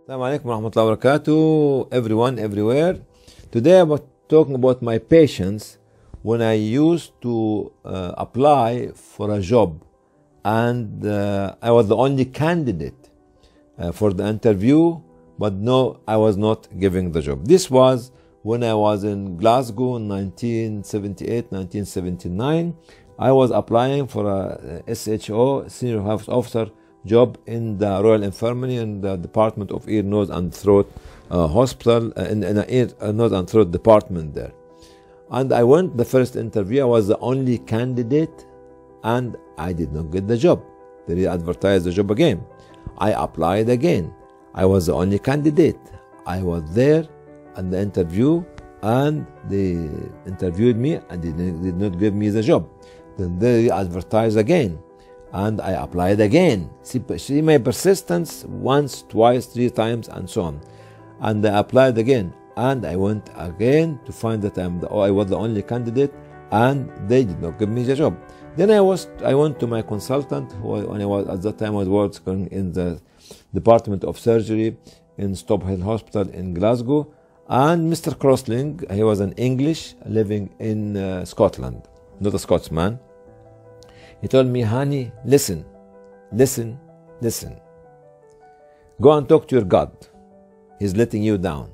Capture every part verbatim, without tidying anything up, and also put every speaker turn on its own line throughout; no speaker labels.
Assalamu alaikum warahmatullahi wabarakatuh, everyone, everywhere. Today I'm talking about my patience when I used to uh, apply for a job and uh, I was the only candidate uh, for the interview, but no, I was not given the job. This was when I was in Glasgow in nineteen seventy-eight, nineteen seventy-nine. I was applying for a S H O, Senior Health Officer job in the Royal Infirmary in the Department of Ear, Nose and Throat uh, Hospital, uh, in, in an ear, uh, nose and throat department there. And I went the first interview. I was the only candidate and I did not get the job. They advertised the job again. I applied again. I was the only candidate. I was there at the interview and they interviewed me and they did not give me the job. Then they advertised again. And I applied again. See, see my persistence once, twice, three times, and so on. And I applied again, and I went again to find that I'm the, oh, I was the only candidate, and they did not give me the job. Then I was I went to my consultant, who when I was at that time I was working in the Department of Surgery in Stop Hill Hospital in Glasgow, and Mister Crossling, he was an English living in uh, Scotland, not a Scotsman. He told me, honey, listen, listen, listen. Go and talk to your God. He's letting you down.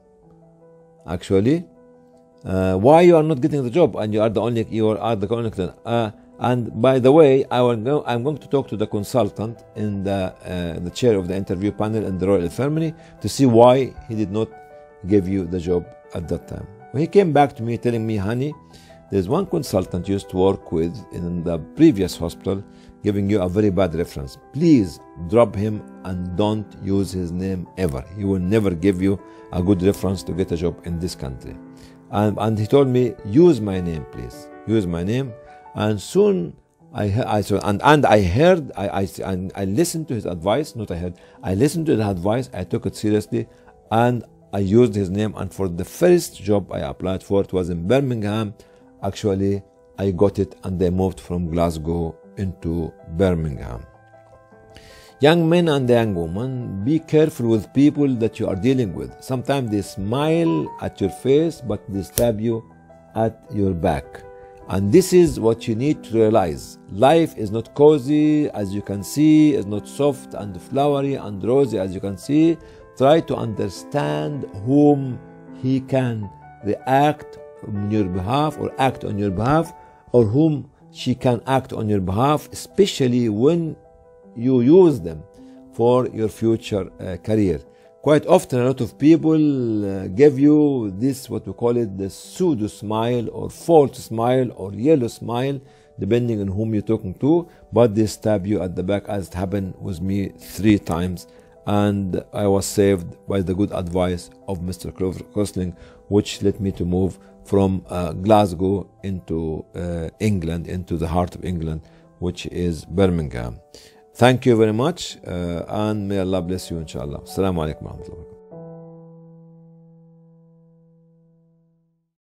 Actually, uh, why you are not getting the job and you are the only, you are the only, uh, and by the way, I will go, I'm going to talk to the consultant in the, uh, the chair of the interview panel in the Royal Infirmary to see why he did not give you the job at that time. When he came back to me telling me, honey, there's one consultant you used to work with in the previous hospital giving you a very bad reference. Please drop him and don't use his name ever. He will never give you a good reference to get a job in this country. And, and he told me, use my name, please. Use my name. And soon I, I saw, and, and I heard, I, I, and I listened to his advice, not I heard, I listened to his advice, I took it seriously, and I used his name. And for the first job I applied for, it was in Birmingham. Actually, I got it and they moved from Glasgow into Birmingham. Young men and young women, be careful with people that you are dealing with. Sometimes they smile at your face, but they stab you at your back. And this is what you need to realize. Life is not cozy, as you can see, is not soft and flowery and rosy, as you can see. Try to understand whom he can react on your behalf or act on your behalf, or whom she can act on your behalf, especially when you use them for your future uh, career. Quite often a lot of people uh, give you this, what we call it, the pseudo smile or false smile or yellow smile, depending on whom you're talking to, but they stab you at the back, as it happened with me three times. And I was saved by the good advice of Mister Crossling, which led me to move from uh, Glasgow into uh, England, into the heart of England, which is Birmingham. Thank you very much, uh, and may Allah bless you, inshallah. Assalamu alaikum wa rahmatullahi wa barakatuh.